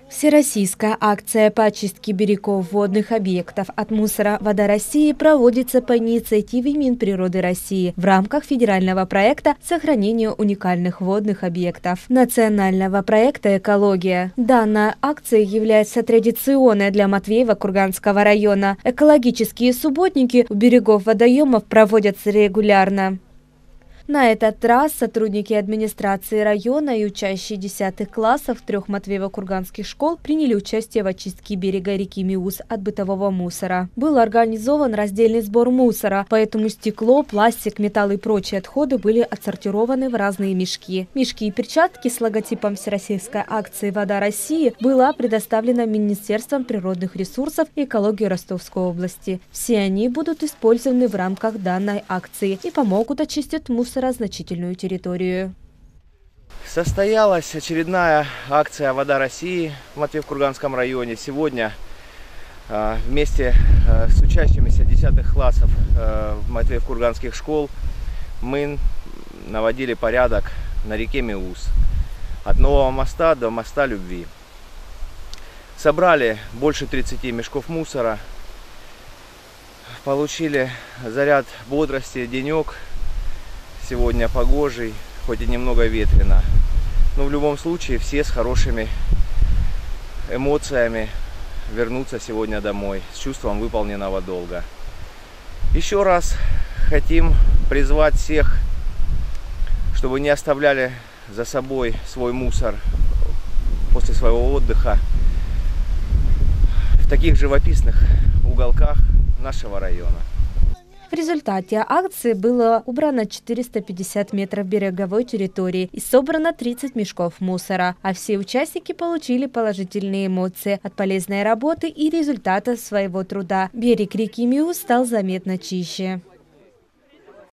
Всероссийская акция по очистке берегов водных объектов от мусора «Вода России» проводится по инициативе Минприроды России в рамках федерального проекта сохранения уникальных водных объектов национального проекта «Экология». Данная акция является традиционной для Матвеево-Курганского района. Экологические субботники у берегов водоемов проводятся регулярно. На этот раз сотрудники администрации района и учащие 10 классов 3 Матвеево-Курганских школ приняли участие в очистке берега реки Миус от бытового мусора. Был организован раздельный сбор мусора, поэтому стекло, пластик, металл и прочие отходы были отсортированы в разные мешки. Мешки и перчатки с логотипом Всероссийской акции «Вода России» была предоставлена Министерством природных ресурсов и экологии Ростовской области. Все они будут использованы в рамках данной акции и помогут очистить мусор значительную территорию. Состоялась очередная акция «Вода России» в Матвеево-Курганском районе. Сегодня вместе с учащимися 10 классов Матвеево-Курганских школ мы наводили порядок на реке Миус. От нового моста до моста Любви. Собрали больше 30 мешков мусора. Получили заряд бодрости, денек. Сегодня погожий, хоть и немного ветрено, но в любом случае все с хорошими эмоциями вернутся сегодня домой с чувством выполненного долга. Еще раз хотим призвать всех, чтобы не оставляли за собой свой мусор после своего отдыха в таких живописных уголках нашего района. В результате акции было убрано 450 метров береговой территории и собрано 30 мешков мусора, а все участники получили положительные эмоции от полезной работы и результата своего труда. Берег реки Миус стал заметно чище.